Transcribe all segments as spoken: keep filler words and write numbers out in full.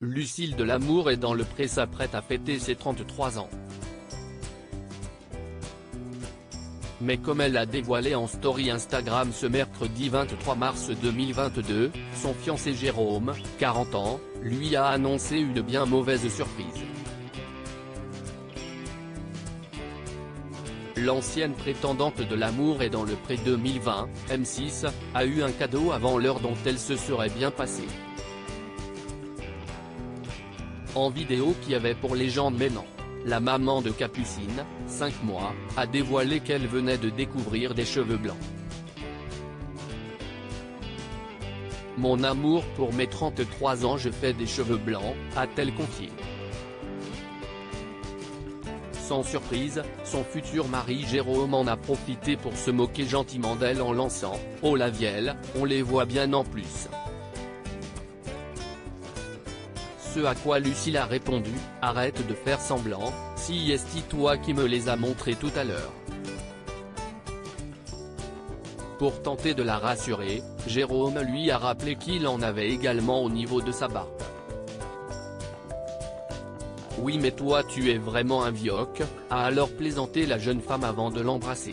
Lucille Delamour est dans le pré s'apprête à fêter ses trente-trois ans. Mais comme elle l'a dévoilé en story Instagram ce mercredi vingt-trois mars deux mille vingt-deux, son fiancé Jérôme, quarante ans, lui a annoncé une bien mauvaise surprise. L'ancienne prétendante de l'amour est dans le pré deux mille vingt, M six, a eu un cadeau avant l'heure dont elle se serait bien passée. En vidéo qui avait pour légende mais non, la maman de Capucine, cinq mois, a dévoilé qu'elle venait de découvrir des cheveux blancs. Mon amour, pour mes trente-trois ans je fais des cheveux blancs, a-t-elle confié. Sans surprise, son futur mari Jérôme en a profité pour se moquer gentiment d'elle en lançant « Oh la vielle, on les voit bien en plus ». Ce à quoi Lucille a répondu « Arrête de faire semblant, si est toi qui me les a montrés tout à l'heure ». Pour tenter de la rassurer, Jérôme lui a rappelé qu'il en avait également au niveau de sa barbe. « Oui mais toi tu es vraiment un vioque », a alors plaisanté la jeune femme avant de l'embrasser.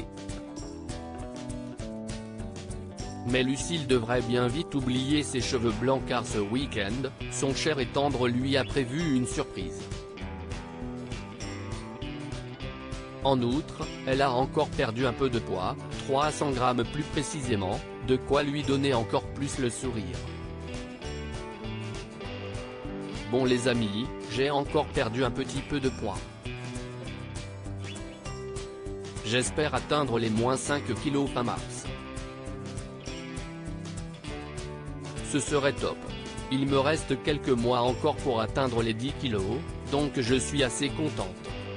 Mais Lucille devrait bien vite oublier ses cheveux blancs car ce week-end, son cher et tendre lui a prévu une surprise. En outre, elle a encore perdu un peu de poids, trois cents grammes plus précisément, de quoi lui donner encore plus le sourire. Bon les amis, j'ai encore perdu un petit peu de poids. J'espère atteindre les moins cinq kilos fin mars. Ce serait top. Il me reste quelques mois encore pour atteindre les dix kilos, donc je suis assez contente.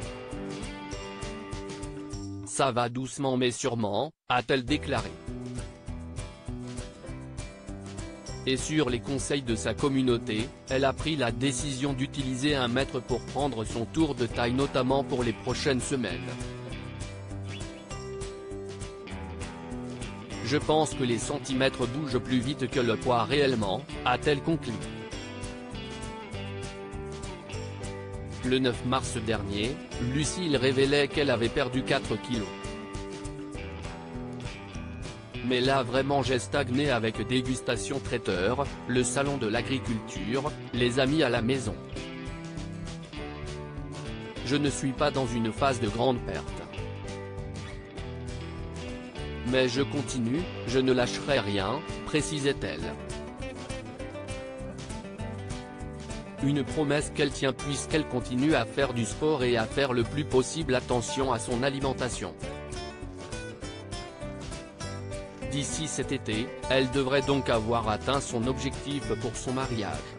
Ça va doucement mais sûrement, a-t-elle déclaré. Et sur les conseils de sa communauté, elle a pris la décision d'utiliser un mètre pour prendre son tour de taille notamment pour les prochaines semaines. Je pense que les centimètres bougent plus vite que le poids réellement, a-t-elle conclu. Le neuf mars dernier, Lucille révélait qu'elle avait perdu quatre kilos. Mais là vraiment j'ai stagné avec dégustation traiteur, le salon de l'agriculture, les amis à la maison. Je ne suis pas dans une phase de grande perte. Mais je continue, je ne lâcherai rien, précisait-elle. Une promesse qu'elle tient puisqu'elle continue à faire du sport et à faire le plus possible attention à son alimentation. D'ici cet été, elle devrait donc avoir atteint son objectif pour son mariage.